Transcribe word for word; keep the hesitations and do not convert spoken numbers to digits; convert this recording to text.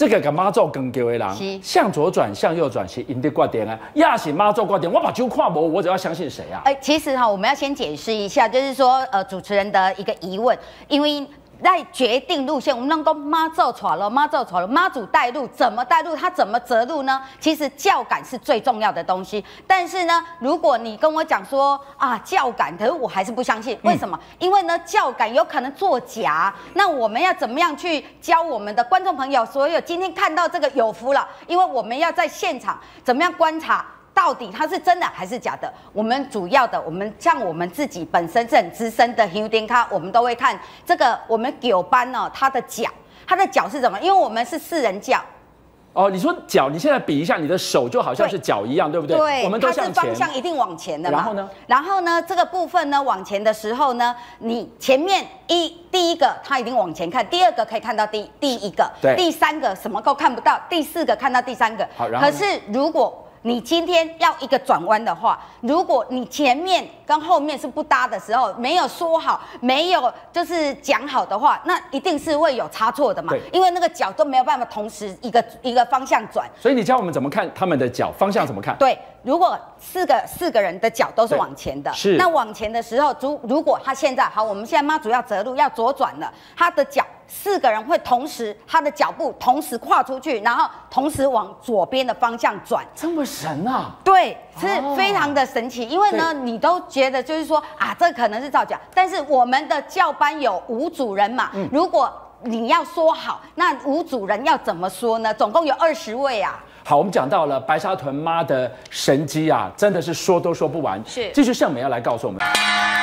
这个跟妈祖跟叫的人，向左转向右转是因的观点啊，亚是妈祖观点，我把酒看无，我只要相信谁啊？ 哎，其实哈，我们要先解释一下，就是说，呃，主持人的一个疑问，因为。 在决定路线，我们能够妈祖闯了，妈祖闯了，妈祖带路怎么带路，他怎么择路呢？其实教感是最重要的东西。但是呢，如果你跟我讲说啊教感，可是我还是不相信，为什么？嗯、因为呢教感有可能作假。那我们要怎么样去教我们的观众朋友？所有今天看到这个有福了，因为我们要在现场怎么样观察？ 到底它是真的还是假的？我们主要的，我们像我们自己本身是很资深的香灯咖，我们都会看这个我们九班呢，它的脚，它的脚是怎么？因为我们是四人脚。哦， 你说脚，你现在比一下，你的手就好像是脚一样，对不对？ 对， 我们都向前， 它是方向一定往前的嘛。 然后呢？ 然后呢，这个部分呢，往前的时候呢，你前面一第一个它一定往前看，第二个可以看到第第一个， 对， 第三个什么都看不到，第四个看到第三个。 好，然后可是如果 你今天要一个转弯的话，如果你前面跟后面是不搭的时候，没有说好，没有就是讲好的话，那一定是会有差错的嘛。因为那个脚都没有办法同时一个一个方向转。 所以你教我们怎么看他们的脚方向怎么看？ 对，如果四个四个人的脚都是往前的， 是那往前的时候，如如果他现在好，我们现在妈祖要择路要左转了，他的脚。 四个人会同时，他的脚步同时跨出去，然后同时往左边的方向转， 这么神啊？ 对，是非常的神奇。因为呢，你都觉得就是说啊，这可能是造假，但是我们的教班有五组人嘛，嗯、如果你要说好，那五组人要怎么说呢？总共有二十位啊。 好，我们讲到了白沙屯妈的神迹啊，真的是说都说不完。 是， 继续盛美要来告诉我们。